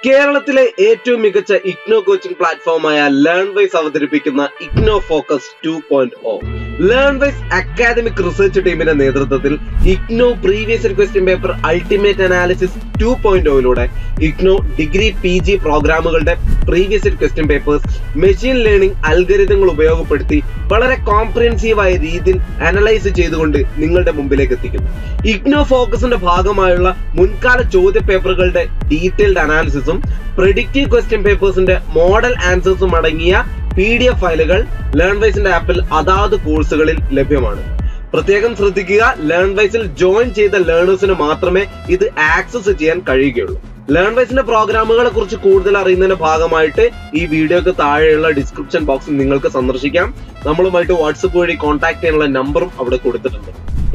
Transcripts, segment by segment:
കേരളത്തിലെ ഏറ്റവും മികച്ച ഇഗ്നോ കോച്ചിംഗ് പ്ലാറ്റ്ഫോമായ ലേൺവൈസ് അവതരിപ്പിക്കുന്ന IGNOU focus 2.0. Learnwise academic research ടീമിന്റെ നേതൃത്വത്തിൽ IGNOU previous year question paper ultimate analysis 2.0യിലൂടെ ഇഗ്നോ ഡിഗ്രി PG പ്രോഗ്രാമുകളുടെ previous year question papers machine learning അൽഗരിതങ്ങൾ ഉപയോഗപ്പെടുത്തി വളരെ കോംപ്രിഹെൻസീവായ രീതിയിൽ അനലൈസ് ചെയ്തുകൊണ്ട് നിങ്ങളുടെ മുമ്പിലേക്ക് എത്തിക്കുന്നു. ഇഗ്നോ ഫോക്കസിന്റെ ഭാഗമായുള്ള മുൻകാല ചോദ്യ പേപ്പറുകളുടെ ഡീറ്റെയിൽഡ് അനാലിസിസും പ്രെഡിക്റ്റീവ് ക്വസ്റ്റ്യൻ പേപ്പേഴ്സിന്റെ മോഡൽ ആൻസേഴ്സും അടങ്ങിയ PDF ഫയലുകൾ ലേൺവൈസിന്റെ ആപ്പിൽ അതാത് കോഴ്സുകളിൽ ലഭ്യമാണ്. പ്രത്യേകം ശ്രദ്ധിക്കുക, ലേൺവൈസിൽ ജോയിൻ ചെയ്ത ലേണേഴ്സിന് മാത്രമേ ഇത് ആക്സസ് ചെയ്യാൻ കഴിയുകയുള്ളൂ. ലേൺവൈസിന്റെ പ്രോഗ്രാമുകളെ കുറിച്ച് കൂടുതൽ അറിയുന്നതിന്റെ ഭാഗമായിട്ട് ഈ വീഡിയോക്ക് താഴെയുള്ള ഡിസ്ക്രിപ്ഷൻ ബോക്സിൽ നിങ്ങൾക്ക് സന്ദർശിക്കാം. നമ്മളുമായിട്ട് വാട്സപ്പ് വഴി കോൺടാക്ട് ചെയ്യാനുള്ള നമ്പറും അവിടെ കൊടുത്തിട്ടുണ്ട്.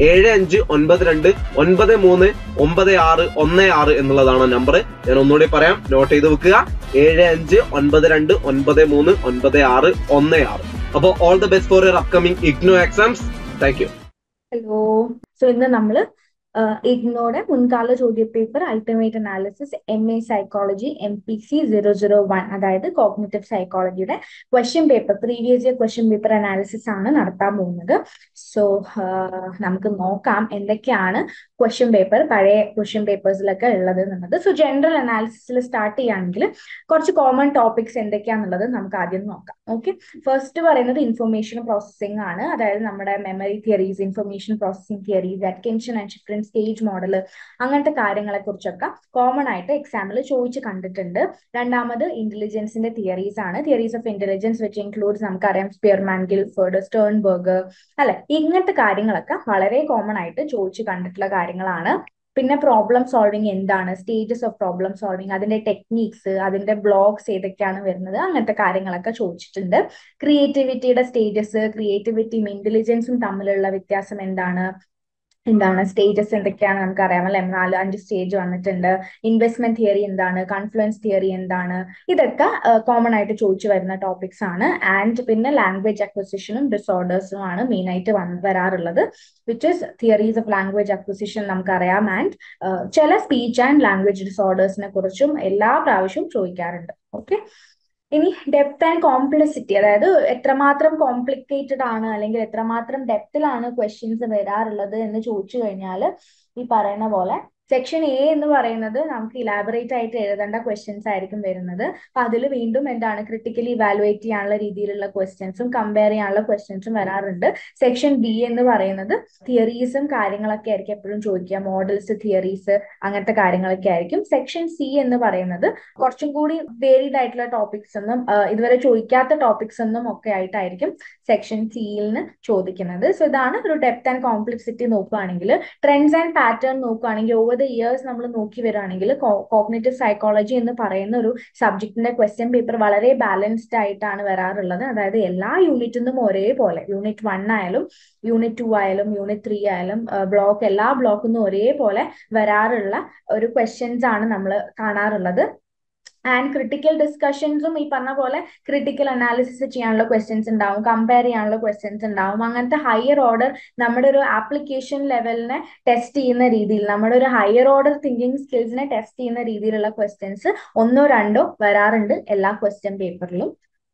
7592939616 എന്നുള്ളതാണ് നമ്പർ. ഞാൻ ഒന്നുകൂടി പറയാം, നോട്ട് ചെയ്ത് വെക്കുക. 7592939616. അപ്പോൾ all the best for your upcoming IGNOU exams. Thank you. Hello. So ഇന്ന് നമ്മള് ഇഗ്നോയുടെ മുൻകാല ചോദ്യ paper ultimate analysis MA psychology MPC 001, അതായത് കോഗ്നിറ്റീവ് സൈക്കോളജിയുടെ question paper previous year question paper analysis ആണ് നടത്താൻ പോകുന്നത്. സോ നമുക്ക് നോക്കാം എന്തൊക്കെയാണ് ക്വസ്റ്റ്യൻ പേപ്പർ പഴയ ക്വസ്റ്റ്യൻ പേപ്പേഴ്സിലൊക്കെ ഉള്ളത് എന്നുള്ളത്. സോ ജനറൽ അനാലിസിസിൽ സ്റ്റാർട്ട് ചെയ്യുകയാണെങ്കിൽ കുറച്ച് കോമൺ ടോപ്പിക്സ് എന്തൊക്കെയാണെന്നുള്ളത് നമുക്ക് ആദ്യം നോക്കാം. ഓക്കെ, ഫസ്റ്റ് പറയുന്നത് ഇൻഫർമേഷൻ പ്രോസസ്സിംഗ് ആണ്. അതായത് നമ്മുടെ memory theories, information processing theories, attention and shift stage model, അങ്ങനത്തെ കാര്യങ്ങളെ കുറിച്ചൊക്കെ കോമൺ ആയിട്ട് എക്സാമിൽ ചോദിച്ച് കണ്ടിട്ടുണ്ട്. രണ്ടാമത് ഇന്റലിജൻസിന്റെ തിയറീസ് ആണ്. Theories of intelligence which includes നമുക്കറിയാം സ്പിയർമാൻ, ഗിൽഫോർഡ്, സ്റ്റേൺബർഗ്, അല്ലെ, ഇങ്ങനത്തെ കാര്യങ്ങളൊക്കെ വളരെ കോമൺ ആയിട്ട് ചോദിച്ച് കണ്ടിട്ടുള്ള കാര്യങ്ങളാണ്. പിന്നെ പ്രോബ്ലം സോൾവിങ് എന്താണ്, സ്റ്റേജസ് ഓഫ് പ്രോബ്ലം സോൾവിങ്, അതിന്റെ ടെക്നീക്സ്, അതിന്റെ ബ്ലോക്സ് ഏതൊക്കെയാണ് വരുന്നത്, അങ്ങനത്തെ കാര്യങ്ങളൊക്കെ ചോദിച്ചിട്ടുണ്ട്. ക്രിയേറ്റിവിറ്റിയുടെ സ്റ്റേജസ്, ക്രിയേറ്റിവിറ്റിയും ഇന്റലിജൻസും തമ്മിലുള്ള വ്യത്യാസം എന്താണ് സ്റ്റേജസ് എന്തൊക്കെയാണ് നമുക്കറിയാം അല്ലെ, 4-5 സ്റ്റേജ് വന്നിട്ടുണ്ട്. ഇൻവെസ്റ്റ്മെന്റ് തിയറി എന്താണ്, കൺഫ്ലുവൻസ് തിയറി എന്താണ്, ഇതൊക്കെ കോമൺ ആയിട്ട് ചോദിച്ചു വരുന്ന ടോപ്പിക്സ് ആണ്. ആൻഡ് പിന്നെ ലാംഗ്വേജ് അക്വിസിഷനും ഡിസോർഡേഴ്സും ആണ് മെയിൻ ആയിട്ട് വരാറുള്ളത്, which is theories of language acquisition നമുക്കറിയാം. ആൻഡ് ചില സ്പീച്ച് ആൻഡ് ലാംഗ്വേജ് ഡിസോർഡേഴ്സിനെ കുറിച്ചും എല്ലാ പ്രാവശ്യവും ചോദിക്കാറുണ്ട്. ഓക്കെ, ഇനി ഡെപ്ത് ആൻഡ് കോംപ്ലക്സിറ്റി, അതായത് എത്രമാത്രം കോംപ്ലിക്കേറ്റഡ് ആണ് അല്ലെങ്കിൽ എത്രമാത്രം ഡെപ്തിലാണ് ക്വസ്റ്റ്യൻസ് വരാറുള്ളത് എന്ന് ചോദിച്ചു കഴിഞ്ഞാൽ ഈ പറയുന്ന പോലെ സെക്ഷൻ A എന്ന് പറയുന്നത് നമുക്ക് ഇലാബറേറ്റ് ആയിട്ട് എഴുതേണ്ട ക്വസ്റ്റ്യൻസ് ആയിരിക്കും വരുന്നത്. അപ്പൊ അതിൽ വീണ്ടും എന്താണ് ക്രിട്ടിക്കലി ഇവാലുവേറ്റ് ചെയ്യാനുള്ള രീതിയിലുള്ള ക്വസ്റ്റ്യൻസും കമ്പയർ ചെയ്യാനുള്ള ക്വസ്റ്റ്യൻസും വരാറുണ്ട്. സെക്ഷൻ B എന്ന് പറയുന്നത് തിയറീസും കാര്യങ്ങളൊക്കെ ആയിരിക്കും എപ്പോഴും ചോദിക്കുക, മോഡൽസ്, തിയറീസ്, അങ്ങനത്തെ കാര്യങ്ങളൊക്കെ ആയിരിക്കും. സെക്ഷൻ C എന്ന് പറയുന്നത് കുറച്ചും കൂടി വേരിഡ് ആയിട്ടുള്ള ടോപ്പിക്സ് ഒന്നും ഇതുവരെ ചോദിക്കാത്ത ടോപ്പിക്സ് ഒന്നും ഒക്കെ ആയിട്ടായിരിക്കും സെക്ഷൻ സിയിൽ നിന്ന് ചോദിക്കുന്നത്. സോ ഇതാണ് ഒരു ഡെപ്ത് ആൻഡ് കോംപ്ലക്സിറ്റി നോക്കുകയാണെങ്കിൽ. ട്രെൻഡ്സ് ആൻഡ് പാറ്റേൺ നോക്കുകയാണെങ്കിൽ ഓവർ ദ ഇയേഴ്സ് നമ്മൾ നോക്കി വരികയാണെങ്കിൽ കോഗ്നിറ്റീവ് സൈക്കോളജി എന്ന് പറയുന്ന ഒരു സബ്ജക്റ്റിന്റെ ക്വസ്റ്റ്യൻ പേപ്പർ വളരെ ബാലൻസ്ഡ് ആയിട്ടാണ് വരാറുള്ളത്. അതായത് എല്ലാ യൂണിറ്റിൽ നിന്നും ഒരേപോലെ, യൂണിറ്റ് 1 ആയാലും യൂണിറ്റ് 2 ആയാലും യൂണിറ്റ് 3 ആയാലും എല്ലാ ബ്ലോക്കിൽ നിന്നും ഒരേപോലെ വരാറുള്ള ഒരു ക്വസ്റ്റ്യൻസ് ആണ് നമ്മൾ കാണാറുള്ളത്. ആൻഡ് ക്രിട്ടിക്കൽ ഡിസ്കഷൻസും ഈ പറഞ്ഞ പോലെ ക്രിട്ടിക്കൽ അനാലിസിസ് ചെയ്യാനുള്ള ക്വസ്റ്റ്യൻസ് ഉണ്ടാവും, കമ്പയർ ചെയ്യാനുള്ള ക്വസ്റ്റ്യൻസ് ഉണ്ടാവും. അങ്ങനത്തെ ഹയർ ഓർഡർ നമ്മുടെ ഒരു ആപ്ലിക്കേഷൻ ലെവലിനെ ടെസ്റ്റ് ചെയ്യുന്ന രീതിയിൽ, നമ്മുടെ ഒരു ഹയർ ഓർഡർ തിങ്കിങ് സ്കിൽസിനെ ടെസ്റ്റ് ചെയ്യുന്ന രീതിയിലുള്ള ക്വസ്റ്റ്യൻസ് 1-2 വരാറുണ്ട് എല്ലാ ക്വസ്റ്റ്യൻ പേപ്പറിലും.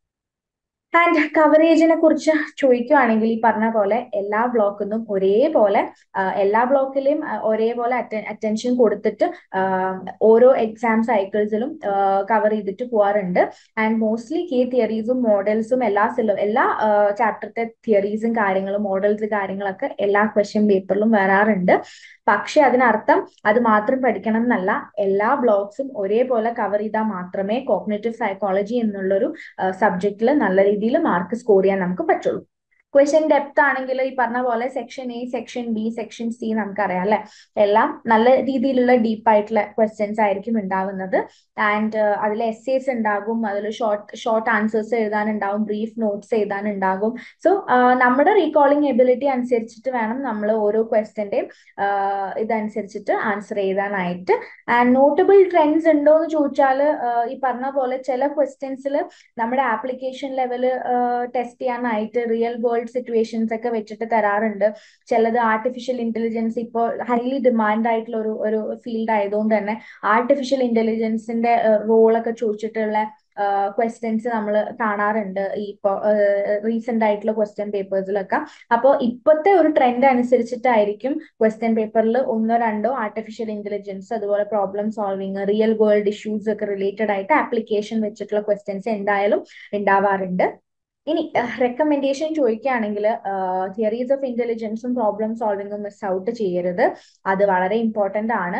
ആൻഡ് കവറേജിനെ കുറിച്ച് ചോദിക്കുകയാണെങ്കിൽ ഈ പറഞ്ഞ പോലെ എല്ലാ ബ്ലോക്കിനും ഒരേപോലെ, എല്ലാ ബ്ലോക്കിലെയും ഒരേപോലെ അറ്റൻഷൻ കൊടുത്തിട്ട് ഓരോ എക്സാം സൈക്കിൾസിലും കവർ ചെയ്തിട്ട് പോവാറുണ്ട്. ആൻഡ് മോസ്റ്റ്ലി കീ തിയറീസും മോഡൽസും എല്ലാ ചാപ്റ്ററിന്റെ തിയറീസും കാര്യങ്ങളും മോഡൽസ് കാര്യങ്ങളൊക്കെ എല്ലാ ക്വസ്റ്റ്യൻ പേപ്പറിലും വരാറുണ്ട്. പക്ഷെ അതിനർത്ഥം അത് മാത്രം പഠിക്കണം എന്നല്ല, എല്ലാ ബ്ലോക്സും ഒരേപോലെ കവർ ചെയ്താൽ മാത്രമേ കോഗ്നിറ്റീവ് സൈക്കോളജി എന്നുള്ളൊരു സബ്ജക്റ്റിൽ നല്ല രീതിയിൽ മാർക്ക് സ്കോർ ചെയ്യാൻ നമുക്ക് പറ്റുള്ളൂ. ക്വസ്റ്റ്യൻ ഡെപ്ത് ആണെങ്കിൽ ഈ പറഞ്ഞ പോലെ section A, section B, section C നമുക്കറിയാം അല്ലെ, എല്ലാം നല്ല രീതിയിലുള്ള ഡീപ്പായിട്ടുള്ള ക്വസ്റ്റ്യൻസ് ആയിരിക്കും ഉണ്ടാവുന്നത്. ആൻഡ് അതിൽ എസ്സേസ് ഉണ്ടാകും, അതിൽ ഷോർട്ട് ആൻസേഴ്സ് എഴുതാനുണ്ടാവും, ബ്രീഫ് നോട്ട്സ് എഴുതാനുണ്ടാകും. സോ നമ്മുടെ റീകോളിംഗ് എബിലിറ്റി അനുസരിച്ചിട്ട് വേണം നമ്മൾ ഓരോ ക്വസ്റ്റ്യന്റെയും ഇതനുസരിച്ചിട്ട് ആൻസർ എഴുതാനായിട്ട്. ആൻഡ് നോട്ടബിൾ ട്രെൻഡ്സ് ഉണ്ടോ എന്ന് ചോദിച്ചാൽ ഈ പറഞ്ഞ പോലെ ചില ക്വസ്റ്റ്യൻസിൽ നമ്മുടെ ആപ്ലിക്കേഷൻ ലെവൽ ടെസ്റ്റ് ചെയ്യാനായിട്ട് റിയൽ വേൾഡ് വേൾഡ് സിറ്റുവേഷൻസ് ഒക്കെ വെച്ചിട്ട് തരാറുണ്ട്. ചിലത് ആർട്ടിഫിഷ്യൽ ഇന്റലിജൻസ് ഇപ്പോൾ ഹൈലി ഡിമാൻഡ് ആയിട്ടുള്ള ഒരു ഫീൽഡ് ആയതുകൊണ്ട് തന്നെ ആർട്ടിഫിഷ്യൽ ഇന്റലിജൻസിന്റെ റോളൊക്കെ ചോദിച്ചിട്ടുള്ള ക്വസ്റ്റ്യൻസ് നമ്മൾ കാണാറുണ്ട് ഈ ഇപ്പോൾ റീസെന്റ് ആയിട്ടുള്ള ക്വസ്റ്റ്യൻ പേപ്പേഴ്സിലൊക്കെ. അപ്പോൾ ഇപ്പോഴത്തെ ഒരു ട്രെൻഡ് അനുസരിച്ചിട്ടായിരിക്കും ക്വസ്റ്റ്യൻ പേപ്പറിൽ ഒന്നോ രണ്ടോ ആർട്ടിഫിഷ്യൽ ഇന്റലിജൻസ്, അതുപോലെ problem solving, real world issues ഒക്കെ റിലേറ്റഡ് ആയിട്ട് ആപ്ലിക്കേഷൻ വെച്ചിട്ടുള്ള ക്വസ്റ്റ്യൻസ് എന്തായാലും ഉണ്ടാവാറുണ്ട്. ഇനി റെക്കമെൻഡേഷൻ ചോദിക്കുകയാണെങ്കിൽ തിയറീസ് ഓഫ് ഇന്റലിജൻസും പ്രോബ്ലം സോൾവിങ്ങും മിസ് ഔട്ട് ചെയ്യരുത്. അത് വളരെ ഇമ്പോർട്ടന്റ് ആണ്.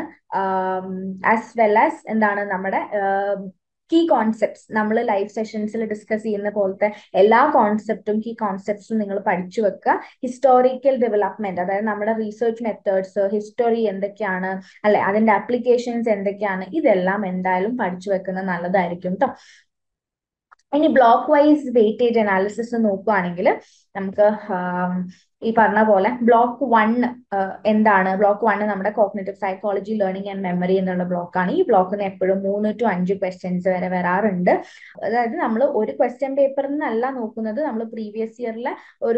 ആസ് വെൽ ആസ് എന്താണ് നമ്മുടെ കീ കോൺസെപ്റ്റ്സ് നമ്മൾ ലൈവ് സെഷൻസിൽ ഡിസ്കസ് ചെയ്യുന്ന പോലത്തെ എല്ലാ കോൺസെപ്റ്റും കീ കോൺസെപ്റ്റ്സും നിങ്ങൾ പഠിച്ചു വെക്കുക. ഹിസ്റ്റോറിക്കൽ ഡെവലപ്മെന്റ്, അതായത് നമ്മുടെ റീസെർച്ച് മെത്തേഡ്സ്, ഹിസ്റ്ററി എന്തൊക്കെയാണ് അല്ലെ, അതിന്റെ ആപ്ലിക്കേഷൻസ് എന്തൊക്കെയാണ്, ഇതെല്ലാം എന്തായാലും പഠിച്ചു വെക്കുന്നത് നല്ലതായിരിക്കും കേട്ടോ. ഇനി ബ്ലോക്ക് വൈസ് വെയിറ്റേജ് അനാലിസിസ് നോക്കുകയാണെങ്കിൽ നമുക്ക് ഈ പറഞ്ഞ പോലെ ബ്ലോക്ക് 1 എന്താണ്? ബ്ലോക്ക് 1 നമ്മുടെ cognitive psychology, learning and memory എന്നുള്ള ബ്ലോക്കാണ്. ഈ ബ്ലോക്കിന് എപ്പോഴും 3 to 5 ക്വസ്റ്റ്യൻസ് വരെ വരാറുണ്ട്. അതായത് നമ്മൾ ഒരു ക്വസ്റ്റ്യൻ പേപ്പറിൽ നിന്നല്ല നോക്കുന്നത്, നമ്മൾ പ്രീവിയസ് ഇയറിലെ ഒരു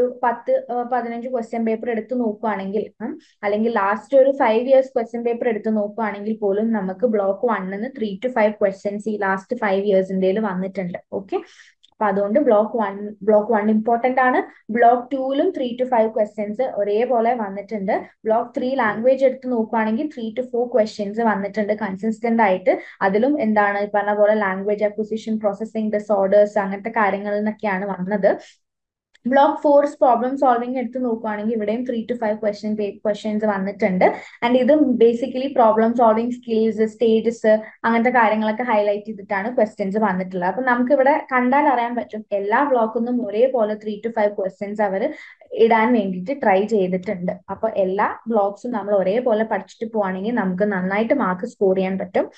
10-15 ക്വസ്റ്റ്യൻ പേപ്പർ എടുത്ത് നോക്കുകയാണെങ്കിൽ, അല്ലെങ്കിൽ ലാസ്റ്റ് ഒരു 5 years ക്വസ്റ്റ്യൻ പേപ്പർ എടുത്ത് നോക്കുകയാണെങ്കിൽ പോലും നമുക്ക് ബ്ലോക്ക് 1 3 to 5 ക്വസ്റ്റ്യൻസ് ഈ ലാസ്റ്റ് 5 years വന്നിട്ടുണ്ട്. ഓക്കെ, അപ്പൊ അതുകൊണ്ട് ബ്ലോക്ക് വൺ ഇമ്പോർട്ടന്റ് ആണ്. ബ്ലോക്ക് 2ലും 3 to 5 ക്വസ്റ്റ്യൻസ് ഒരേപോലെ വന്നിട്ടുണ്ട്. ബ്ലോക്ക് 3 ലാംഗ്വേജ് എടുത്ത് നോക്കുകയാണെങ്കിൽ 3 to 4 ക്വസ്റ്റ്യൻസ് വന്നിട്ടുണ്ട് കൺസിസ്റ്റന്റ് ആയിട്ട്. അതിലും എന്താണ് ഈ പറഞ്ഞ പോലെ ലാംഗ്വേജ് അക്വിസിഷൻ, പ്രോസസിംഗ് ഡിസോർഡേഴ്സ്, അങ്ങനത്തെ കാര്യങ്ങളിൽ നിന്നൊക്കെയാണ് വന്നത്. ബ്ലോക്ക് 4 പ്രോബ്ലം സോൾവിംഗ് എടുത്ത് നോക്കുകയാണെങ്കിൽ ഇവിടെയും 3 to 5 ക്വസ്റ്റ്യൻസ് വന്നിട്ടുണ്ട്. ആൻഡ് ഇത് basically problem solving skills, stages, അങ്ങനത്തെ കാര്യങ്ങളൊക്കെ ഹൈലൈറ്റ് ചെയ്തിട്ടാണ് ക്വസ്റ്റ്യൻസ് വന്നിട്ടുള്ളത്. അപ്പൊ നമുക്ക് ഇവിടെ കണ്ടാൽ അറിയാൻ പറ്റും എല്ലാ ബ്ലോക്കിൽ നിന്നും ഒരേപോലെ 3 to 5 ക്വസ്റ്റ്യൻസ് അവർ ഇടാൻ വേണ്ടിയിട്ട് ട്രൈ ചെയ്തിട്ടുണ്ട്. അപ്പൊ എല്ലാ ബ്ലോക്സും നമ്മൾ ഒരേപോലെ പഠിച്ചിട്ട് പോവാണെങ്കിൽ നമുക്ക് നന്നായിട്ട് മാർക്ക് സ്കോർ ചെയ്യാൻ പറ്റും.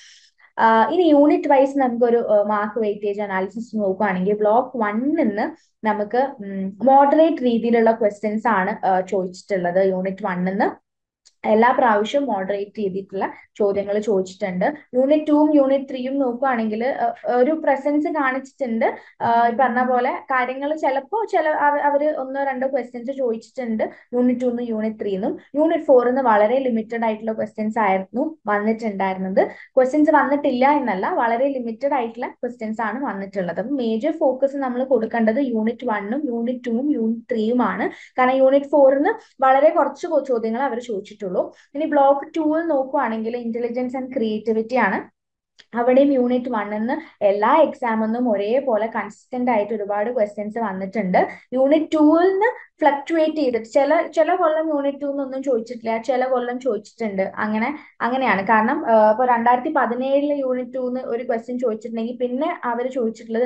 ഇനി യൂണിറ്റ് വൈസ് നമുക്കൊരു മാർക്ക് വെയിറ്റേജ് അനാലിസിസ് നോക്കുകയാണെങ്കിൽ ബ്ലോക്ക് 1 നമുക്ക് മോഡറേറ്റ് രീതിയിലുള്ള ക്വസ്റ്റ്യൻസ് ആണ് ചോദിച്ചിട്ടുള്ളത്. യൂണിറ്റ് 1 എല്ലാ പ്രാവശ്യവും മോഡറേറ്റ് ചെയ്തിട്ടുള്ള ചോദ്യങ്ങൾ ചോദിച്ചിട്ടുണ്ട്. യൂണിറ്റ് 2ഉം യൂണിറ്റ് 3യും നോക്കുകയാണെങ്കിൽ ഒരു പ്രസൻസ് കാണിച്ചിട്ടുണ്ട്. പറഞ്ഞ പോലെ കാര്യങ്ങൾ ചിലപ്പോൾ അവർ 1-2 ക്വസ്റ്റ്യൻസ് ചോദിച്ചിട്ടുണ്ട് യൂണിറ്റ് 2ന്നും യൂണിറ്റ് 3ന്നും. യൂണിറ്റ് 4ന്ന് വളരെ ലിമിറ്റഡ് ആയിട്ടുള്ള ക്വസ്റ്റ്യൻസ് ആയിരുന്നു വന്നിട്ടുണ്ടായിരുന്നത്. ക്വസ്റ്റ്യൻസ് വന്നിട്ടില്ല എന്നല്ല, വളരെ ലിമിറ്റഡ് ആയിട്ടുള്ള ക്വസ്റ്റ്യൻസ് ആണ് വന്നിട്ടുള്ളത്. അപ്പം മേജർ ഫോക്കസ് നമ്മൾ കൊടുക്കേണ്ടത് യൂണിറ്റ് 1ഉം യൂണിറ്റ് 2ഉം യൂണിറ്റ് 3യും ആണ്. കാരണം യൂണിറ്റ് 4ന്ന് വളരെ കുറച്ച് ചോദ്യങ്ങൾ അവർ ചോദിച്ചിട്ടുള്ളൂ. ഇനി ബ്ലോക്ക് 2ൽ നോക്കുകയാണെങ്കിൽ ഇന്റലിജൻസ് ആൻഡ് ക്രിയേറ്റിവിറ്റി ആണ്. അവിടെയും യൂണിറ്റ് 1 എല്ലാ എക്സാമിനും ഒരേപോലെ കൺസിസ്റ്റന്റ് ആയിട്ട് ഒരുപാട് ക്വസ്റ്റ്യൻസ് വന്നിട്ടുണ്ട്. യൂണിറ്റ് 2ൽ ഫ്ലക്ച്വേറ്റ് ചെയ്തിട്ട് ചില കൊല്ലം യൂണിറ്റ് 2 ചോദിച്ചിട്ടില്ല, ചില കൊല്ലം ചോദിച്ചിട്ടുണ്ട്. അങ്ങനെയാണ്. കാരണം ഇപ്പൊ 2017 യൂണിറ്റ് 2 ഒരു ക്വസ്റ്റ്യൻ ചോദിച്ചിട്ടുണ്ടെങ്കിൽ പിന്നെ അവർ ചോദിച്ചിട്ടുള്ളത്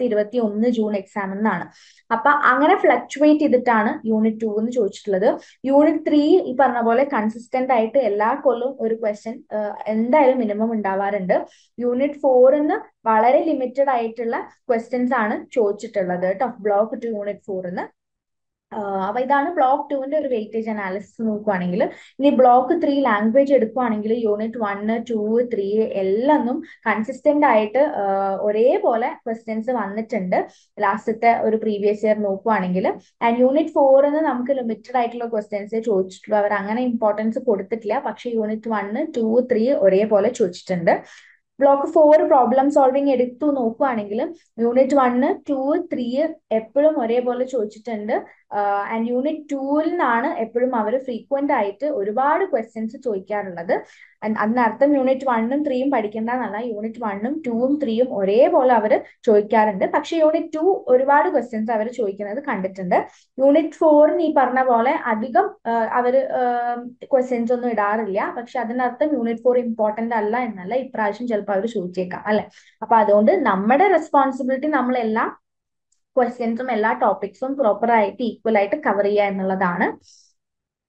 2021 ജൂൺ എക്സാമിനാണ്. അപ്പൊ അങ്ങനെ ഫ്ലക്ച്വേറ്റ് ചെയ്തിട്ടാണ് യൂണിറ്റ് 2 ചോദിച്ചിട്ടുള്ളത്. യൂണിറ്റ് 3 ഈ പറഞ്ഞ പോലെ കൺസിസ്റ്റന്റ് ആയിട്ട് എല്ലാ കൊല്ലവും ഒരു ക്വസ്റ്റ്യൻ എന്തായാലും മിനിമം ഉണ്ടാവാറുണ്ട്. യൂണിറ്റ് 4 വളരെ ലിമിറ്റഡ് ആയിട്ടുള്ള ക്വസ്റ്റ്യൻസ് ആണ് ചോദിച്ചിട്ടുള്ളത് കേട്ടോ, ബ്ലോക്ക് 2 യൂണിറ്റ് 4. അപ്പൊ ഇതാണ് ബ്ലോക്ക് 2ന്റെ ഒരു വെയിറ്റേജ് അനാലിസിസ് നോക്കുകയാണെങ്കിൽ. ഇനി ബ്ലോക്ക് 3 ലാംഗ്വേജ് എടുക്കുകയാണെങ്കിൽ യൂണിറ്റ് 1, 2, 3 എല്ലാം കൺസിസ്റ്റന്റ് ആയിട്ട് ഒരേപോലെ ക്വസ്റ്റ്യൻസ് വന്നിട്ടുണ്ട് ലാസ്റ്റത്തെ ഒരു പ്രീവിയസ് ഇയർ നോക്കുകയാണെങ്കിൽ. ആൻഡ് യൂണിറ്റ് 4 നമുക്ക് ലിമിറ്റഡ് ആയിട്ടുള്ള ക്വസ്റ്റ്യൻസ് ചോദിച്ചിട്ടുള്ളൂ, അവർ അങ്ങനെ ഇമ്പോർട്ടൻസ് കൊടുത്തിട്ടില്ല. പക്ഷെ യൂണിറ്റ് 1, 2, 3 ഒരേപോലെ ചോദിച്ചിട്ടുണ്ട്. ബ്ലോക്ക് 4 പ്രോബ്ലം സോൾവിംഗ് എടുത്തു നോക്കുകയാണെങ്കിൽ യൂണിറ്റ് 1, 2, 3 എപ്പോഴും ഒരേപോലെ ചോദിച്ചിട്ടുണ്ട്. ആൻഡ് യൂണിറ്റ് 2ൽ നിന്നാണ് എപ്പോഴും അവർ ഫ്രീക്വന്റ് ആയിട്ട് ഒരുപാട് ക്വസ്റ്റ്യൻസ് ചോദിക്കാറുള്ളത്. അതിനർത്ഥം യൂണിറ്റ് 1ഉം 3യും പഠിക്കേണ്ടതല്ല, യൂണിറ്റ് 1ഉം 2ഉം 3യും ഒരേപോലെ അവർ ചോദിക്കാറുണ്ട്. പക്ഷെ യൂണിറ്റ് 2 ഒരുപാട് ക്വസ്റ്റ്യൻസ് അവർ ചോദിക്കുന്നത് കണ്ടിട്ടുണ്ട്. യൂണിറ്റ് 4 ഈ പറഞ്ഞ പോലെ അധികം അവർ ക്വസ്റ്റ്യൻസ് ഒന്നും ഇടാറില്ല. പക്ഷെ അതിനർത്ഥം യൂണിറ്റ് 4 ഇമ്പോർട്ടന്റ് അല്ല എന്നല്ല, ഇപ്രാവശ്യം ചിലപ്പോൾ അവർ ചോദിച്ചേക്കാം അല്ലെ. അപ്പൊ അതുകൊണ്ട് നമ്മുടെ റെസ്പോൺസിബിലിറ്റി നമ്മൾ എല്ലാ ക്വസ്റ്റ്യൻസും എല്ലാ ടോപ്പിക്സും പ്രോപ്പർ ആയിട്ട് ഈക്വൽ ആയിട്ട് കവർ ചെയ്യുക എന്നുള്ളതാണ്.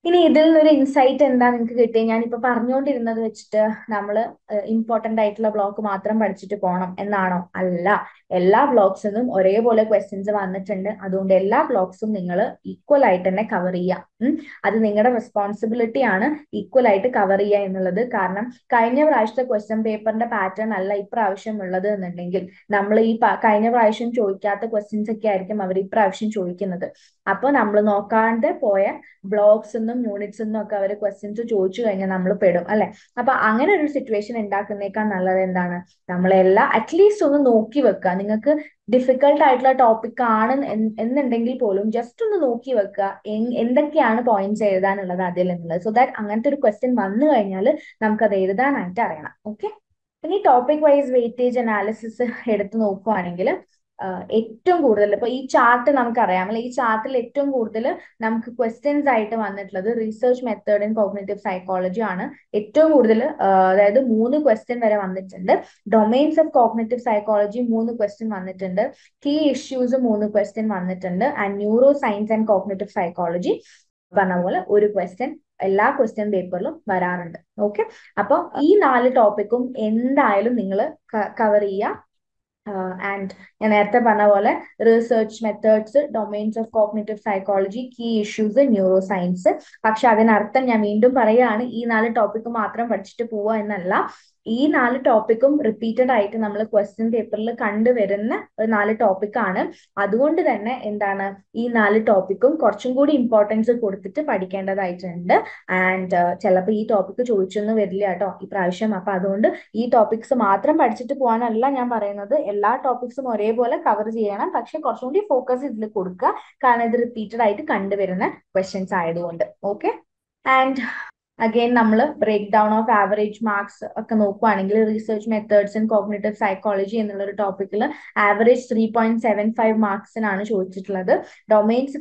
ഇനി ഇതിൽ നിന്നൊരു ഇൻസൈറ്റ് എന്താ നിങ്ങൾക്ക് കിട്ടിയത്? ഞാനിപ്പോ പറഞ്ഞുകൊണ്ടിരുന്നത് വെച്ചിട്ട് നമ്മൾ ഇമ്പോർട്ടന്റ് ആയിട്ടുള്ള ബ്ലോക്ക് മാത്രം പഠിച്ചിട്ട് പോകണം എന്നാണോ? അല്ല, എല്ലാ ബ്ലോക്സിനും ഒരേപോലെ ക്വസ്റ്റ്യൻസ് വന്നിട്ടുണ്ട്. അതുകൊണ്ട് എല്ലാ ബ്ലോക്സും നിങ്ങൾ ഈക്വൽ ആയിട്ട് തന്നെ കവർ ചെയ്യാം. അത് നിങ്ങളുടെ റെസ്പോൺസിബിലിറ്റി ആണ് ഈക്വൽ ആയിട്ട് കവർ ചെയ്യുക എന്നുള്ളത്. കാരണം കഴിഞ്ഞ പ്രാവശ്യത്തെ ക്വസ്റ്റ്യൻ പേപ്പറിന്റെ പാറ്റേൺ അല്ല ഇപ്രാവശ്യം ഉള്ളത് എന്നുണ്ടെങ്കിൽ നമ്മൾ ഈ കഴിഞ്ഞ പ്രാവശ്യം ചോദിക്കാത്ത ക്വസ്റ്റ്യൻസ് ഒക്കെ ആയിരിക്കും അവർ ഇപ്രാവശ്യം ചോദിക്കുന്നത്. അപ്പൊ നമ്മൾ നോക്കാണ്ട് പോയ ബ്ലോക്സ് യൂണിറ്റ്സ് ഒക്കെ അവർ ക്വസ്റ്റ്യൻസ് ചോദിച്ചു കഴിഞ്ഞാൽ നമ്മൾ പെടും അല്ലെ. അപ്പൊ അങ്ങനെ ഒരു സിറ്റുവേഷൻ ഉണ്ടാക്കുന്നേക്കാൾ നല്ലത് എന്താണ്, നമ്മളെല്ലാം അറ്റ്ലീസ്റ്റ് ഒന്ന് നോക്കി വെക്കുക. നിങ്ങൾക്ക് ഡിഫിക്കൽട്ട് ആയിട്ടുള്ള ടോപ്പിക് ആണ് എന്നുണ്ടെങ്കിൽ പോലും ജസ്റ്റ് ഒന്ന് നോക്കി വെക്കുക എന്തൊക്കെയാണ് പോയിന്റ്സ് എഴുതാനുള്ളത് അതിൽ എന്നുള്ളത്. സോ ദാറ്റ് അങ്ങനത്തെ ഒരു ക്വസ്റ്റ്യൻ വന്നു കഴിഞ്ഞാൽ നമുക്കത് എഴുതാനായിട്ട് അറിയണം. ഓക്കെ, ഇനി ടോപ്പിക് വൈസ് വെയിറ്റേജ് അനാലിസിസ് എടുത്ത് നോക്കുവാണെങ്കിൽ ഏറ്റവും കൂടുതൽ ഇപ്പൊ ഈ ചാർട്ട് നമുക്കറിയാമല്ലോ, ഈ ചാർട്ടിൽ ഏറ്റവും കൂടുതൽ നമുക്ക് ക്വസ്റ്റ്യൻസ് ആയിട്ട് വന്നിട്ടുള്ളത് research method in cognitive psychology ആണ്. ഏറ്റവും കൂടുതൽ അതായത് 3 ക്വസ്റ്റ്യൻ വരെ വന്നിട്ടുണ്ട്. Domains of cognitive psychology 3 question വന്നിട്ടുണ്ട്. കീ ഇഷ്യൂസ് 3 ക്വസ്റ്റ്യൻ വന്നിട്ടുണ്ട്. And neuro science and cognitive psychology പറഞ്ഞ പോലെ ഒരു ക്വസ്റ്റ്യൻ എല്ലാ ക്വസ്റ്റ്യൻ പേപ്പറിലും വരാറുണ്ട്. ഓക്കെ, അപ്പൊ ഈ 4 ടോപ്പിക്കും എന്തായാലും നിങ്ങൾ കവർ ചെയ്യുക. ആൻഡ് ഞാൻ നേരത്തെ പറഞ്ഞ പോലെ research methods, domains of cognitive psychology, key issues, neuroscience. പക്ഷെ അതിനർത്ഥം ഞാൻ വീണ്ടും പറയുകയാണ്, ഈ 4 ടോപ്പിക്ക് മാത്രം പഠിച്ചിട്ട് പോവുക എന്നല്ല. ഈ 4 ടോപ്പിക്കും റിപ്പീറ്റഡ് ആയിട്ട് നമ്മൾ ക്വസ്റ്റ്യൻ പേപ്പറിൽ കണ്ടുവരുന്ന 4 ടോപ്പിക്കാണ്. അതുകൊണ്ട് തന്നെ എന്താണ്, ഈ 4 ടോപ്പിക്കും കുറച്ചും കൂടി ഇമ്പോർട്ടൻസ് കൊടുത്തിട്ട് പഠിക്കേണ്ടതായിട്ടുണ്ട്. ആൻഡ് ചിലപ്പോൾ ഈ ടോപ്പിക്ക് ചോദിച്ചൊന്നും വരില്ല കേട്ടോ ഈ പ്രാവശ്യം. അപ്പൊ അതുകൊണ്ട് ഈ ടോപ്പിക്സ് മാത്രം പഠിച്ചിട്ട് പോകാനല്ല ഞാൻ പറയുന്നത്, എല്ലാ ടോപ്പിക്സും ഒരേപോലെ കവർ ചെയ്യണം. പക്ഷെ കുറച്ചും കൂടി ഫോക്കസ് ഇതിൽ കൊടുക്കുക, കാരണം ഇത് റിപ്പീറ്റഡ് ആയിട്ട് കണ്ടുവരുന്ന ക്വസ്റ്റ്യൻസ് ആയതുകൊണ്ട്. ഓക്കെ, ആൻഡ് അഗെയിൻ നമ്മൾ break down of average marks ഒക്കെ നോക്കുവാണെങ്കിൽ research methods in cognitive psychology എന്നുള്ള ഒരു ടോപ്പിക്കിൽ ആവറേജ് 3.75 മാർക്സിനാണ് ചോദിച്ചിട്ടുള്ളത്. ഡൊമൈൻസ്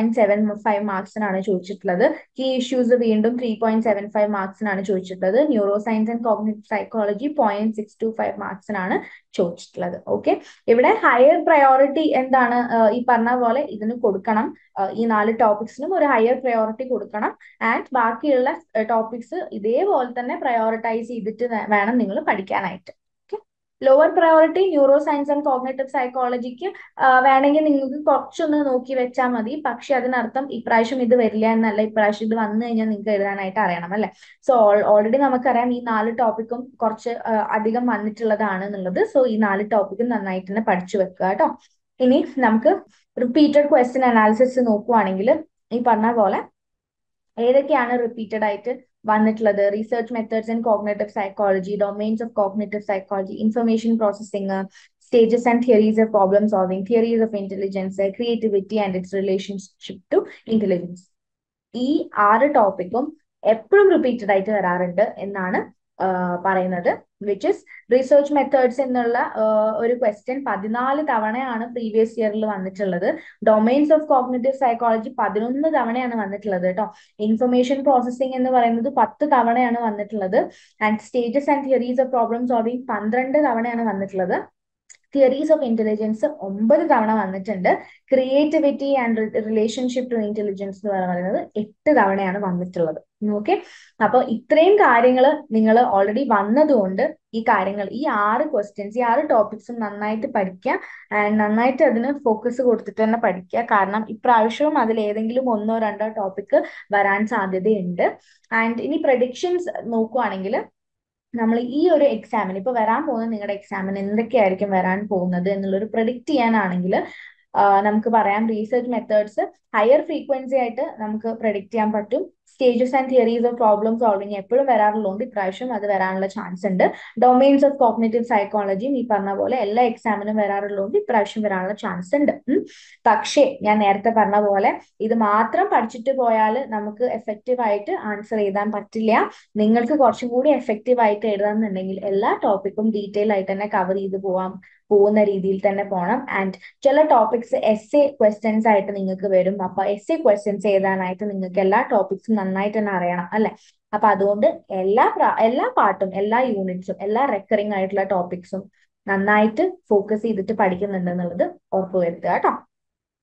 3.75 മാർക്സിനാണ് ചോദിച്ചിട്ടുള്ളത്. കീ ഇഷ്യൂസ് വീണ്ടും 3.75 മാർക്സിനാണ് ചോദിച്ചിട്ടുള്ളത്. Neuro science and cognitive psychology 0.625 മാർക്സിനാണ് ചോദിച്ചിട്ടുള്ളത്. ഓക്കെ, ഇവിടെ ഹയർ പ്രയോറിറ്റി എന്താണ്, ഈ പറഞ്ഞ പോലെ ഇതിന് കൊടുക്കണം. ഈ 4 ടോപ്പിക്സിനും ഒരു ഹയർ പ്രയോറിറ്റി കൊടുക്കണം. ആൻഡ് ബാക്കിയുള്ള ടോപ്പിക്സ് ഇതേപോലെ തന്നെ പ്രയോറിറ്റൈസ് ചെയ്തിട്ട് വേണം നിങ്ങൾ പഠിക്കാനായിട്ട്. Okay, lower priority neuro science and cognitive സൈക്കോളജിക്ക് വേണമെങ്കിൽ നിങ്ങൾക്ക് കുറച്ചൊന്ന് നോക്കി വെച്ചാൽ മതി. പക്ഷെ അതിനർത്ഥം ഇപ്രാവശ്യം ഇത് വരില്ല എന്നല്ല, ഇപ്രാവശ്യം ഇത് വന്നു കഴിഞ്ഞാൽ നിങ്ങൾക്ക് എഴുതാനായിട്ട് അറിയണം അല്ലെ. സോ ഓൾറെഡി നമുക്കറിയാം ഈ 4 ടോപ്പിക്കും കുറച്ച് അധികം വന്നിട്ടുള്ളതാണ് എന്നുള്ളത്. സോ ഈ 4 ടോപ്പിക്കും നന്നായിട്ട് തന്നെ പഠിച്ചു വെക്കുക കേട്ടോ. ഇനി നമുക്ക് റിപ്പീറ്റഡ് ക്വസ്റ്റ്യൻ അനാലിസിസ് നോക്കുവാണെങ്കിൽ ഈ പറഞ്ഞ പോലെ ഏതൊക്കെയാണ് റിപ്പീറ്റഡ് ആയിട്ട് വന്നിട്ടുള്ളത്? Research methods in cognitive psychology, domains of cognitive psychology, information processing, stages and theories of problem solving, theories of intelligence, creativity and its relationship to intelligence. ഈ 6 ടോപ്പിക്കും എപ്പോഴും റിപ്പീറ്റഡ് ആയിട്ട് വരാറുണ്ട് എന്നാണ് പറയുന്നത്. വിച്ച് ഇസ് റിസർച്ച് മെത്തേഡ്സ് എന്നുള്ള ഒരു question 14 തവണയാണ് previous ഇയറിൽ വന്നിട്ടുള്ളത്. ഡൊമൈൻസ് ഓഫ് കോഗ്നിറ്റീവ് സൈക്കോളജി 11 തവണയാണ് വന്നിട്ടുള്ളത് കേട്ടോ. ഇൻഫർമേഷൻ പ്രോസസ്സിംഗ് എന്ന് പറയുന്നത് 10 തവണയാണ് വന്നിട്ടുള്ളത്. And stages and theories of problem solving 12 തവണയാണ് വന്നിട്ടുള്ളത്. തിയറീസ് ഓഫ് ഇന്റലിജൻസ് 9 തവണ വന്നിട്ടുണ്ട്. Creativity and relationship to intelligence എന്ന് പറയുന്നത് 8 തവണയാണ് വന്നിട്ടുള്ളത്. ഓക്കെ, അപ്പൊ ഇത്രയും കാര്യങ്ങൾ നിങ്ങൾ ഓൾറെഡി വന്നതുകൊണ്ട് ഈ കാര്യങ്ങൾ, ഈ 6 ക്വസ്റ്റ്യൻസ്, ഈ 6 ടോപ്പിക്സും നന്നായിട്ട് പഠിക്കുക. ആൻഡ് നന്നായിട്ട് അതിന് ഫോക്കസ് കൊടുത്തിട്ട് തന്നെ പഠിക്കുക. കാരണം ഇപ്രാവശ്യവും അതിൽ ഏതെങ്കിലും 1 or 2 ടോപ്പിക്ക് വരാൻ സാധ്യതയുണ്ട്. ആൻഡ് ഇനി പ്രഡിക്ഷൻസ് നോക്കുവാണെങ്കിൽ നമ്മൾ ഈ ഒരു എക്സാമിന്, ഇപ്പൊ വരാൻ പോകുന്ന നിങ്ങളുടെ എക്സാമിന് എന്തൊക്കെയായിരിക്കും വരാൻ പോകുന്നത് എന്നുള്ളൊരു പ്രഡിക്റ്റ് ചെയ്യാനാണെങ്കിൽ നമുക്ക് പറയാം, റീസെർച്ച് മെത്തേഡ്സ് ഹയർ ഫ്രീക്വൻസി ആയിട്ട് നമുക്ക് പ്രഡിക്റ്റ് ചെയ്യാൻ പറ്റും. Stages and theories of problem solving എപ്പോഴും വരാറുള്ളതുകൊണ്ട് ഇപ്രാവശ്യം അത് വരാനുള്ള ചാൻസ് ഉണ്ട്. ഡൊമൈൻസ് ഓഫ് കോഗ്നിറ്റീവ് സൈക്കോളജിയും ഈ പറഞ്ഞ പോലെ എല്ലാ എക്സാമിനും വരാറുള്ളതുകൊണ്ട് ഇപ്രാവശ്യം വരാനുള്ള ചാൻസ് ഉണ്ട്. പക്ഷേ ഞാൻ നേരത്തെ പറഞ്ഞ പോലെ ഇത് മാത്രം പഠിച്ചിട്ട് പോയാൽ നമുക്ക് എഫക്റ്റീവ് ആയിട്ട് ആൻസർ എഴുതാൻ പറ്റില്ല. നിങ്ങൾക്ക് കുറച്ചും കൂടി എഫക്റ്റീവ് ആയിട്ട് എഴുതാന്നുണ്ടെങ്കിൽ എല്ലാ ടോപ്പിക്കും ഡീറ്റെയിൽ ആയിട്ട് തന്നെ കവർ ചെയ്ത് പോകുന്ന രീതിയിൽ തന്നെ പോകണം. ആൻഡ് ചില ടോപ്പിക്സ് എസ് എ ക്വസ്റ്റ്യൻസ് ആയിട്ട് നിങ്ങൾക്ക് വരും. അപ്പൊ എസ് എ ക്വസ്റ്റ്യൻസ് എഴുതാനായിട്ട് നിങ്ങൾക്ക് എല്ലാ ടോപ്പിക്സും നന്നായിട്ട് തന്നെ അറിയണം അല്ലെ. അപ്പൊ അതുകൊണ്ട് എല്ലാ പാർട്ടും, എല്ലാ യൂണിറ്റ്സും, എല്ലാ റെക്കറിംഗ് ആയിട്ടുള്ള ടോപ്പിക്സും നന്നായിട്ട് ഫോക്കസ് ചെയ്തിട്ട് പഠിക്കുന്നുണ്ട് എന്നുള്ളത് ഉറപ്പുവരുത്തുക കേട്ടോ.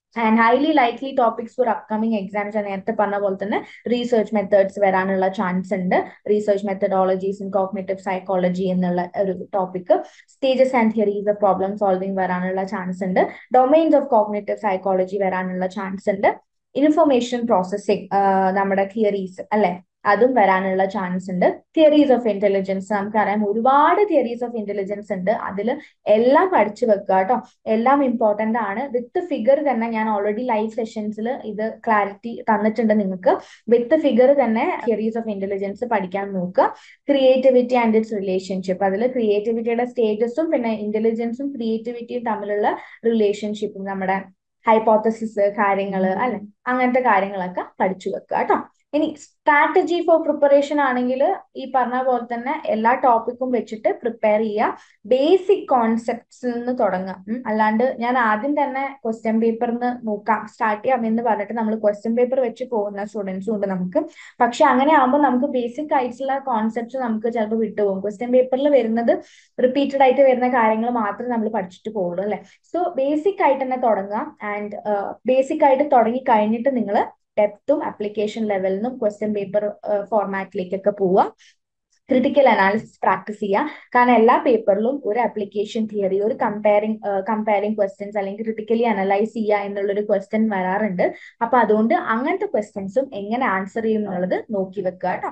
And highly likely topics for upcoming exams ഞാൻ നേരത്തെ പറഞ്ഞ പോലെ തന്നെ റീസെർച്ച് മെത്തേഡ്സ് വരാനുള്ള ചാൻസ് ഉണ്ട്. Research methodologies in cognitive psychology എന്നുള്ള ഒരു topic, stages and theories of problem solving വരാനുള്ള ചാൻസ് ഉണ്ട്. ഡൊമൈൻസ് ഓഫ് കോഗ്നിറ്റീവ് സൈക്കോളജി വരാനുള്ള ചാൻസ് ഉണ്ട്. ഇൻഫർമേഷൻ പ്രോസസ്സിംഗ് നമ്മുടെ തിയറീസ് അല്ലെ, അതും വരാനുള്ള ചാൻസ് ഉണ്ട്. തിയറീസ് ഓഫ് ഇന്റലിജൻസ് നമുക്കറിയാം, ഒരുപാട് തിയറീസ് ഓഫ് ഇന്റലിജൻസ് ഉണ്ട്. അതിൽ എല്ലാം പഠിച്ചു വെക്കുക കേട്ടോ, എല്ലാം ഇമ്പോർട്ടന്റ് ആണ്. വിത്ത് ഫിഗർ തന്നെ ഞാൻ ഓൾറെഡി ലൈവ് സെഷൻസിൽ ഇത് ക്ലാരിറ്റി തന്നിട്ടുണ്ട് നിങ്ങൾക്ക്. വിത്ത് ഫിഗർ തന്നെ തിയറീസ് ഓഫ് ഇന്റലിജൻസ് പഠിക്കാൻ നോക്കുക. ക്രിയേറ്റിവിറ്റി ആൻഡ് ഇറ്റ്സ് റിലേഷൻഷിപ്പ്, അതിൽ ക്രിയേറ്റിവിറ്റിയുടെ സ്റ്റേജസും പിന്നെ ഇന്റലിജൻസും ക്രിയേറ്റിവിറ്റിയും തമ്മിലുള്ള റിലേഷൻഷിപ്പും, നമ്മുടെ ഹൈപ്പോത്തസിസ് കാര്യങ്ങള് അല്ലെ, അങ്ങനത്തെ കാര്യങ്ങളൊക്കെ പഠിച്ചു വെക്കുക കേട്ടോ. ഇനി സ്ട്രാറ്റജി ഫോർ പ്രിപ്പറേഷൻ ആണെങ്കിൽ ഈ പറഞ്ഞ പോലെ തന്നെ എല്ലാ ടോപ്പിക്കും വെച്ചിട്ട് പ്രിപ്പയർ ചെയ്യുക. ബേസിക് കോൺസെപ്റ്റ്സിൽ നിന്ന് തുടങ്ങുക. അല്ലാണ്ട് ഞാൻ ആദ്യം തന്നെ ക്വസ്റ്റ്യൻ പേപ്പറിന് നോക്കാം സ്റ്റാർട്ട് ചെയ്യാം എന്ന് പറഞ്ഞിട്ട് നമ്മൾ ക്വസ്റ്റ്യൻ പേപ്പർ വെച്ച് പോകുന്ന സ്റ്റുഡൻസും ഉണ്ട് നമുക്ക്. പക്ഷെ അങ്ങനെ ആകുമ്പോൾ നമുക്ക് ബേസിക് ആയിട്ടുള്ള കോൺസെപ്റ്റ്സ് നമുക്ക് ചിലപ്പോൾ വിട്ടുപോകും. ക്വസ്റ്റ്യൻ പേപ്പറിൽ വരുന്നത് റിപ്പീറ്റഡ് ആയിട്ട് വരുന്ന കാര്യങ്ങൾ മാത്രമേ നമ്മൾ പഠിച്ചിട്ട് പോകുള്ളൂ അല്ലെ. സോ ബേസിക് ആയിട്ട് തന്നെ തുടങ്ങുക. ആൻഡ് ബേസിക് ആയിട്ട് തുടങ്ങി കഴിഞ്ഞിട്ട് നിങ്ങൾ ഡെപ്തും ആപ്ലിക്കേഷൻ ലെവലിനും ക്വസ്റ്റ്യൻ പേപ്പർ ഫോർമാറ്റിലേക്കൊക്കെ പോവുക. ക്രിട്ടിക്കൽ അനാലിസിസ് പ്രാക്ടീസ് ചെയ്യുക. കാരണം എല്ലാ പേപ്പറിലും ഒരു ആപ്ലിക്കേഷൻ തിയറി, ഒരു കമ്പയറിംഗ് ക്വസ്റ്റ്യൻസ് അല്ലെങ്കിൽ ക്രിട്ടിക്കലി അനലൈസ് ചെയ്യുക എന്നുള്ളൊരു ക്വസ്റ്റ്യൻ വരാറുണ്ട്. അപ്പൊ അതുകൊണ്ട് അങ്ങനത്തെ ക്വസ്റ്റ്യൻസും എങ്ങനെ ആൻസർ ചെയ്യും എന്നുള്ളത് നോക്കി വെക്കുക കേട്ടോ.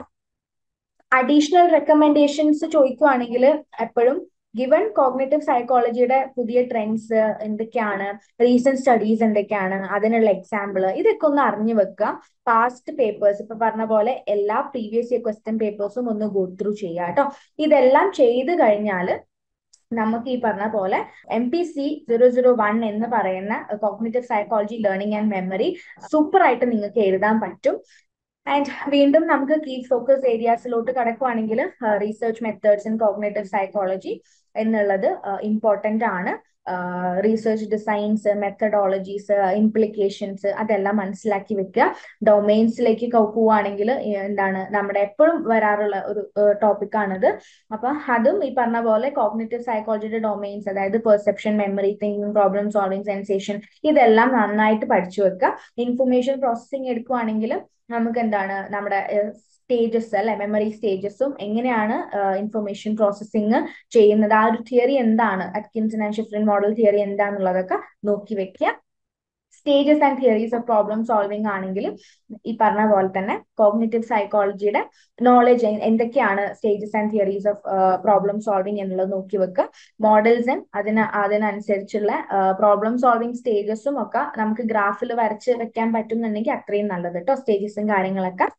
അഡീഷണൽ റെക്കമെൻഡേഷൻസ് ചോദിക്കുവാണെങ്കിൽ എപ്പോഴും ഗിവൺ കോഗ്നിറ്റീവ് സൈക്കോളജിയുടെ പുതിയ ട്രെൻഡ്സ് എന്തൊക്കെയാണ്, റീസെന്റ് സ്റ്റഡീസ് എന്തൊക്കെയാണ്, അതിനുള്ള എക്സാമ്പിൾ, ഇതൊക്കെ ഒന്ന് അറിഞ്ഞു വെക്കുക. പാസ്റ്റ് പേപ്പേഴ്സ് ഇപ്പൊ പറഞ്ഞ പോലെ എല്ലാ പ്രീവിയസ് ഇയർ ക്വസ്റ്റ്യൻ പേപ്പേഴ്സും ഒന്ന് ഗോ ത്രൂ ചെയ്യുക കേട്ടോ. ഇതെല്ലാം ചെയ്ത് കഴിഞ്ഞാൽ നമുക്ക് ഈ പറഞ്ഞ പോലെ MPC 001 എന്ന് പറയുന്ന cognitive psychology learning and memory super ആയിട്ട് നിങ്ങൾക്ക് എഴുതാൻ പറ്റും. ആൻഡ് വീണ്ടും നമുക്ക് കീ ഫോക്കസ് ഏരിയാസിലോട്ട് കടക്കുവാണെങ്കിൽ research methods in cognitive psychology എന്നുള്ളത് ഇമ്പോർട്ടന്റ് ആണ്. റീസെർച്ച് ഡിസൈൻസ്, മെത്തഡോളജീസ്, ഇംപ്ലിക്കേഷൻസ് അതെല്ലാം മനസ്സിലാക്കി വെക്കുക. ഡൊമൈൻസിലേക്ക് പോവുകയാണെങ്കിൽ എന്താണ് നമ്മുടെ എപ്പോഴും വരാറുള്ള ഒരു ടോപ്പിക്കാണിത്. അപ്പൊ അതും ഈ പറഞ്ഞ പോലെ കോഗ്നിറ്റീവ് സൈക്കോളജിയുടെ ഡൊമൈൻസ്, അതായത് perception, memory, thinking, problem solving, sensation, ഇതെല്ലാം നന്നായിട്ട് പഠിച്ചു വെക്കുക. ഇൻഫർമേഷൻ പ്രോസസ്സിംഗ് എടുക്കുവാണെങ്കിൽ നമുക്ക് എന്താണ് നമ്മുടെ സ്റ്റേജസ് അല്ലെ, മെമ്മറി സ്റ്റേജസും എങ്ങനെയാണ് ഇൻഫർമേഷൻ പ്രോസസ്സിംഗ് ചെയ്യുന്നത്, ആ ഒരു തിയറി എന്താണ്, Atkinson and Shiffrin model theory എന്താണെന്നുള്ളതൊക്കെ നോക്കി വെക്കുക. Stages and theories of problem solving ആണെങ്കിലും ഈ പറഞ്ഞ പോലെ തന്നെ കോഗ്നിറ്റീവ് സൈക്കോളജിയുടെ നോളജ് എന്തൊക്കെയാണ് stages and theories of problem solving എന്നുള്ളത് നോക്കി വെക്കുക. മോഡൽസ് അതിനനുസരിച്ചുള്ള പ്രോബ്ലം സോൾവിംഗ് സ്റ്റേജസും ഒക്കെ നമുക്ക് ഗ്രാഫിൽ വരച്ച് വെക്കാൻ പറ്റുന്നുണ്ടെങ്കിൽ അത്രയും നല്ലത് കേട്ടോ. സ്റ്റേജസും കാര്യങ്ങളൊക്കെ.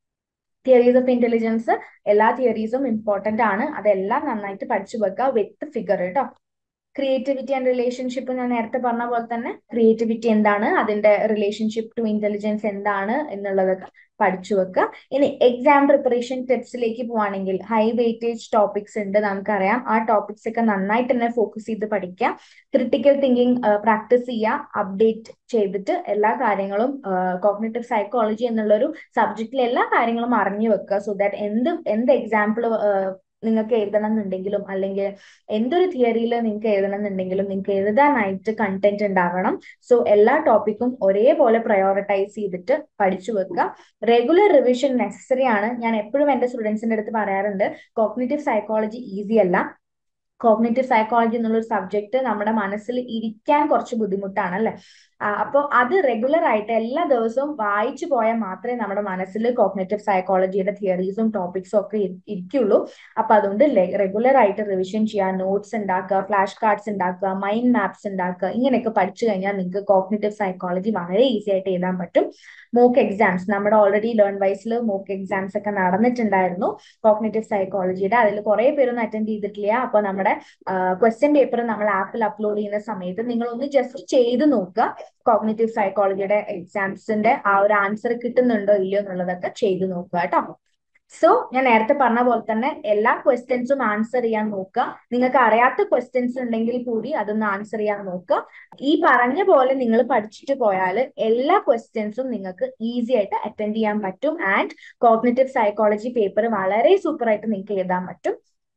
തിയറീസ് ഓഫ് ഇന്റലിജൻസ് എല്ലാ തിയറീസും ഇമ്പോർട്ടന്റ് ആണ്, അതെല്ലാം നന്നായിട്ട് പഠിച്ചു വെക്കുക വിത്ത് ഫിഗർ കേട്ടോ. ക്രിയേറ്റിവിറ്റി ആൻഡ് റിലേഷൻഷിപ്പ് ഞാൻ നേരത്തെ പറഞ്ഞ പോലെ തന്നെ ക്രിയേറ്റിവിറ്റി എന്താണ്, അതിന്റെ റിലേഷൻഷിപ്പ് ടു ഇന്റലിജൻസ് എന്താണ് എന്നുള്ളതൊക്കെ പഠിച്ചു വെക്കുക. ഇനി എക്സാം പ്രിപ്പറേഷൻ ടിപ്സിലേക്ക് പോവാണെങ്കിൽ ഹൈ വെയിറ്റേജ് ടോപ്പിക്സ് ഉണ്ട് നമുക്കറിയാം. ആ ടോപ്പിക്സ് ഒക്കെ നന്നായിട്ട് തന്നെ ഫോക്കസ് ചെയ്ത് പഠിക്കുക. ക്രിട്ടിക്കൽ തിങ്കിങ് പ്രാക്ടീസ് ചെയ്യുക. അപ്ഡേറ്റ് ചെയ്തിട്ട് എല്ലാ കാര്യങ്ങളും കോഗ്നിറ്റീവ് സൈക്കോളജി എന്നുള്ളൊരു സബ്ജക്റ്റിലെ എല്ലാ കാര്യങ്ങളും അറിഞ്ഞു വെക്കുക. സോ ദാറ്റ് എന്ത് എക്സാമ്പിൾ നിങ്ങൾക്ക് എഴുതണം എന്നുണ്ടെങ്കിലും അല്ലെങ്കിൽ എന്തൊരു തിയറിയിൽ നിങ്ങൾക്ക് എഴുതണം എന്നുണ്ടെങ്കിലും നിങ്ങൾക്ക് എഴുതാനായിട്ട് കണ്ടന്റ് ഉണ്ടാകണം. സോ എല്ലാ ടോപ്പിക്കും ഒരേപോലെ പ്രയോറിറ്റൈസ് ചെയ്തിട്ട് പഠിച്ചു വെക്കുക. റെഗുലർ റിവിഷൻ നെസസറി ആണ്. ഞാൻ എപ്പോഴും എന്റെ സ്റ്റുഡൻസിന്റെ അടുത്ത് പറയാറുണ്ട്, കോഗ്നിറ്റീവ് സൈക്കോളജി ഈസി അല്ല. കോഗ്നിറ്റീവ് സൈക്കോളജി എന്നുള്ള ഒരു സബ്ജക്ട് നമ്മുടെ മനസ്സിൽ ഇരിക്കാൻ കുറച്ച് ബുദ്ധിമുട്ടാണ് അല്ലെ. അപ്പോൾ അത് റെഗുലർ ആയിട്ട് എല്ലാ ദിവസവും വായിച്ചു പോയാൽ മാത്രമേ നമ്മുടെ മനസ്സിൽ കോഗ്നിറ്റീവ് സൈക്കോളജിയുടെ തിയറീസും ടോപ്പിക്സും ഒക്കെ ഇരിക്കുള്ളൂ. അപ്പൊ അതുകൊണ്ട് റെഗുലർ ആയിട്ട് റിവിഷൻ ചെയ്യുക, നോട്ട്സ് ഉണ്ടാക്കുക, ഫ്ലാഷ് കാർഡ്സ് ഉണ്ടാക്കുക, മൈൻഡ് മാപ്സ് ഉണ്ടാക്കുക, ഇങ്ങനെയൊക്കെ പഠിച്ചു കഴിഞ്ഞാൽ നിങ്ങൾക്ക് കോഗ്നിറ്റീവ് സൈക്കോളജി വളരെ ഈസി ആയിട്ട് എഴുതാൻ പറ്റും. മോക്ക് എക്സാംസ് നമ്മുടെ ഓൾറെഡി ലേൺ വൈസിൽ മോക്ക് എക്സാംസ് ഒക്കെ നടന്നിട്ടുണ്ടായിരുന്നു കോഗ്നിറ്റീവ് സൈക്കോളജിയുടെ. അതിൽ കുറെ പേരൊന്നും അറ്റൻഡ് ചെയ്തിട്ടില്ല. അപ്പൊ നമ്മുടെ ക്വസ്റ്റ്യൻ പേപ്പർ നമ്മൾ ആപ്പിൽ അപ്ലോഡ് ചെയ്യുന്ന സമയത്ത് നിങ്ങൾ ഒന്ന് ജസ്റ്റ് ചെയ്ത് നോക്കുക. കോഗ്നിറ്റീവ് സൈക്കോളജിയുടെ എക്സാംസിന്റെ ആ ഒരു ആൻസർ കിട്ടുന്നുണ്ടോ ഇല്ലയോ എന്നുള്ളതൊക്കെ ചെയ്ത് നോക്കുക കേട്ടോ. സോ ഞാൻ നേരത്തെ പറഞ്ഞ പോലെ തന്നെ എല്ലാ ക്വസ്റ്റ്യൻസും ആൻസർ ചെയ്യാൻ നോക്കുക. നിങ്ങൾക്ക് അറിയാത്ത ക്വസ്റ്റ്യൻസ് ഉണ്ടെങ്കിൽ കൂടി അതൊന്ന് ആൻസർ ചെയ്യാൻ നോക്കുക. ഈ പറഞ്ഞ പോലെ നിങ്ങൾ പഠിച്ചിട്ട് പോയാൽ എല്ലാ ക്വസ്റ്റ്യൻസും നിങ്ങൾക്ക് ഈസി ആയിട്ട് അറ്റൻഡ് ചെയ്യാൻ പറ്റും. ആൻഡ് കോഗ്നിറ്റീവ് സൈക്കോളജി പേപ്പർ വളരെ സൂപ്പർ ആയിട്ട് നിങ്ങൾക്ക് എഴുതാൻ പറ്റും.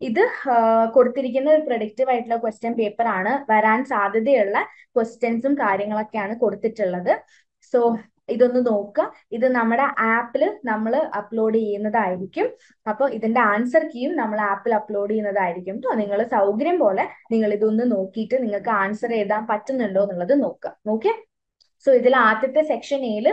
ഇത് കൊടുത്തിരിക്കുന്ന ഒരു പ്രൊഡക്റ്റീവ് ആയിട്ടുള്ള ക്വസ്റ്റ്യൻ പേപ്പർ ആണ്. വരാൻ സാധ്യതയുള്ള ക്വസ്റ്റ്യൻസും കാര്യങ്ങളൊക്കെയാണ് കൊടുത്തിട്ടുള്ളത്. സോ ഇതൊന്ന് നോക്കുക. ഇത് നമ്മുടെ ആപ്പിൽ നമ്മൾ അപ്ലോഡ് ചെയ്യുന്നതായിരിക്കും. അപ്പോൾ ഇതിന്റെ ആൻസർ കീയും നമ്മൾ ആപ്പിൽ അപ്ലോഡ് ചെയ്യുന്നതായിരിക്കും. നിങ്ങൾ സൗകര്യം പോലെ നിങ്ങൾ ഇതൊന്ന് നോക്കിയിട്ട് നിങ്ങൾക്ക് ആൻസർ എഴുതാൻ പറ്റുന്നുണ്ടോ എന്നുള്ളത് നോക്കുക. ഓക്കെ. സോ ഇതിൽ ആദ്യത്തെ സെക്ഷൻ എയിൽ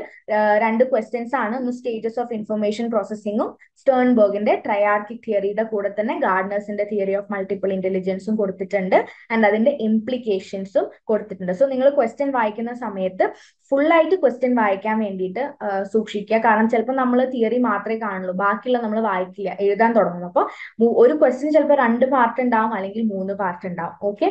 2 ക്വസ്റ്റ്യൻസ് ആണ്. ഒന്ന് സ്റ്റേജസ് ഓഫ് ഇൻഫർമേഷൻ പ്രോസസ്സിംഗും സ്റ്റേൺബർഗിന്റെ ട്രയാർക്കിക് തിയറിയുടെ കൂടെ തന്നെ ഗാർഡനേഴ്സിന്റെ തിയറി ഓഫ് മൾട്ടിപ്പിൾ ഇന്റലിജൻസും കൊടുത്തിട്ടുണ്ട്. ആൻഡ് അതിന്റെ ഇംപ്ലിക്കേഷൻസും കൊടുത്തിട്ടുണ്ട്. സോ നിങ്ങൾ ക്വസ്റ്റ്യൻ വായിക്കുന്ന സമയത്ത് ഫുൾ ആയിട്ട് ക്വസ്റ്റ്യൻ വായിക്കാൻ വേണ്ടിയിട്ട് സൂക്ഷിക്കുക. കാരണം ചിലപ്പോൾ നമ്മൾ തിയറി മാത്രമേ കാണുള്ളൂ, ബാക്കിയുള്ള നമ്മൾ വായിക്കില്ല, എഴുതാൻ തുടങ്ങും. അപ്പോൾ ഒരു ക്വസ്റ്റ്യൻ ചിലപ്പോൾ 2 പാർട്ട് ഉണ്ടാവും, അല്ലെങ്കിൽ 3 പാർട്ട് ഉണ്ടാവും. ഓക്കെ.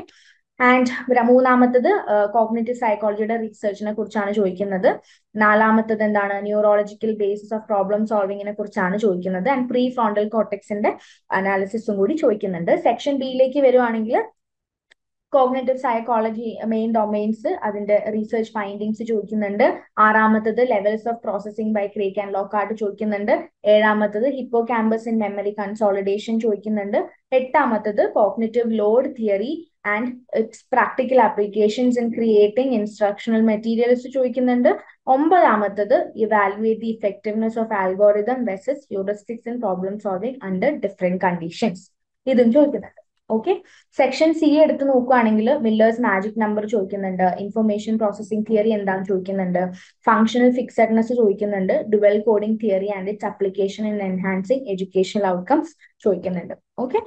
ആൻഡ് മൂന്നാമത്തത് കോഗ്നിറ്റീവ് സൈക്കോളജിയുടെ റിസർച്ചിനെ കുറിച്ചാണ് ചോദിക്കുന്നത്. നാലാമത്തത് എന്താണ്, ന്യൂറോളജിക്കൽ ബേസിസ് ഓഫ് പ്രോബ്ലം സോൾവിങ്ങിനെ കുറിച്ചാണ് ചോദിക്കുന്നത്. ആൻഡ് പ്രീ ഫ്രോണ്ടൽ കോർട്ടെക്സിന്റെ അനാലിസിസും കൂടി ചോദിക്കുന്നുണ്ട്. സെക്ഷൻ ബിയിലേക്ക് വരുവാണെങ്കിൽ കോഗ്നിറ്റീവ് സൈക്കോളജി മെയിൻ ഡൊമൈൻസ്, അതിന്റെ റിസർച്ച് ഫൈൻഡിങ്സ് ചോദിക്കുന്നുണ്ട്. ആറാമത്തത് levels of processing by Craik and Lockhart ചോദിക്കുന്നുണ്ട്. ഏഴാമത്തത് hippocampus in memory consolidation ചോദിക്കുന്നുണ്ട്. എട്ടാമത്തത് cognitive load theory and its practical applications in creating instructional materials ചോദിക്കുന്നുണ്ട്. ഒമ്പതാമത്തത് evaluate the effectiveness of algorithm versus heuristics in problem solving under different conditions, ഇതും ചോദിക്കുന്നുണ്ട്. Okay. Section C എടുത്ത് നോക്കുകയാണെങ്കിൽ Miller's magic number ചോദിക്കുന്നുണ്ട്. Information processing theory എന്താണെന്ന് ചോദിക്കുന്നുണ്ട്. Functional fixedness ചോദിക്കുന്നുണ്ട്. Dual coding theory and its application in enhancing educational outcomes ചോദിക്കുന്നുണ്ട്. Okay.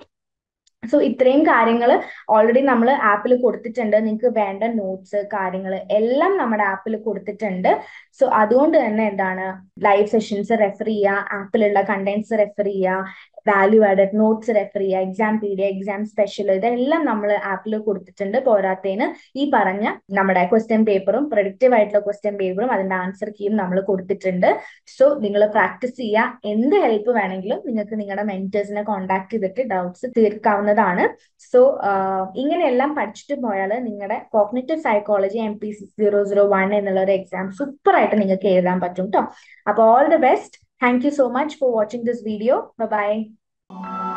So ഇത്രയും കാര്യങ്ങൾ ഓൾറെഡി നമ്മൾ ആപ്പിൽ കൊടുത്തിട്ടുണ്ട്. നിങ്ങൾക്ക് വേണ്ട നോട്ട്സ് കാര്യങ്ങൾ എല്ലാം നമ്മുടെ ആപ്പിൽ കൊടുത്തിട്ടുണ്ട്. സോ അതുകൊണ്ട് തന്നെ എന്താണ്, ലൈവ് സെഷൻസ് റെഫർ ചെയ്യുക, ആപ്പിലുള്ള കണ്ടന്റ്സ് റെഫർ ചെയ്യുക, വാല്യൂ ആഡഡ് നോട്ട്സ് റെഫർ ചെയ്യുക, എക്സാം പീഡിയ, എക്സാം സ്പെഷ്യൽ, ഇതെല്ലാം നമ്മൾ ആപ്പിൽ കൊടുത്തിട്ടുണ്ട്. പോരാത്തതിന് ഈ പറഞ്ഞ നമ്മുടെ ക്വസ്റ്റ്യൻ പേപ്പറും പ്രൊഡക്റ്റീവ് ആയിട്ടുള്ള ക്വസ്റ്റ്യൻ പേപ്പറും അതിന്റെ ആൻസർ കീയും നമ്മൾ കൊടുത്തിട്ടുണ്ട്. സോ നിങ്ങൾ പ്രാക്ടീസ് ചെയ്യുക. എന്ത് ഹെൽപ്പ് വേണമെങ്കിലും നിങ്ങൾക്ക് നിങ്ങളുടെ മെന്റേഴ്സിനെ കോൺടാക്ട് ചെയ്തിട്ട് ഡൗട്ട്സ് തീർക്കാവുന്നതാണ്. സോ ഇങ്ങനെയെല്ലാം പഠിച്ചിട്ട് പോയാൽ നിങ്ങളുടെ കോഗ്നിറ്റീവ് സൈക്കോളജി MPC 001 എന്നുള്ള ഒരു എക്സാം സൂപ്പർ ആയിട്ട് നിങ്ങൾക്ക് എഴുതാൻ പറ്റും കേട്ടോ. അപ്പോൾ all the best. Thank you so much for watching this video. Bye bye.